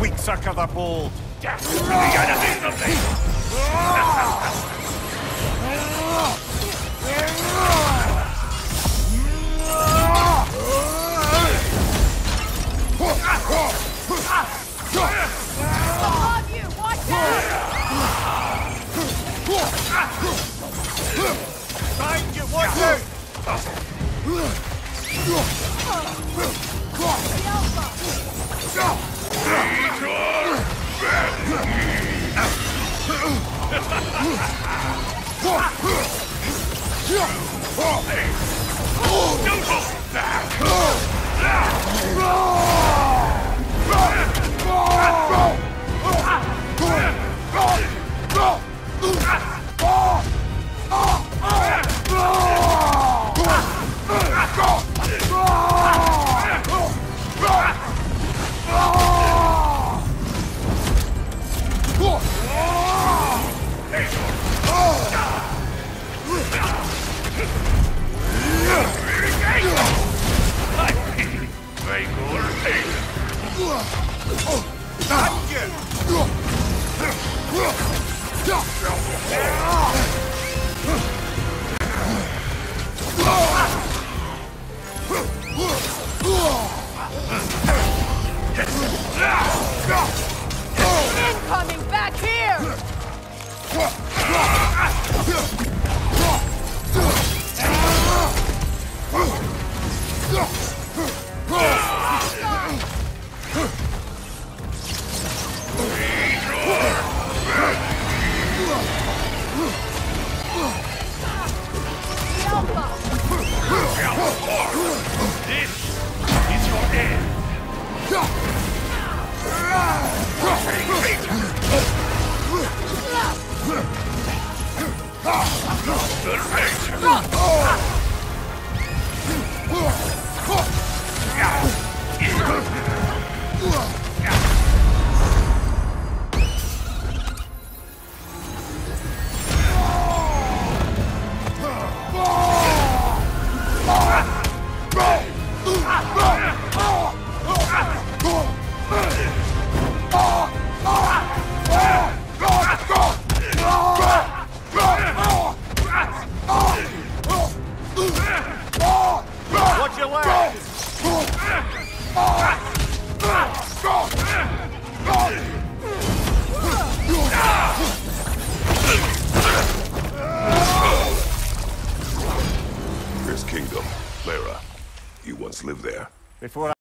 Hvitsekr the Bold. We gotta do something! Above you! Watch out! Behind you! Watch out! The Alpha! Don't hold back! Incoming back here! This is your end! Watch your left! Here's Kingdom. Lara, you once lived there. Before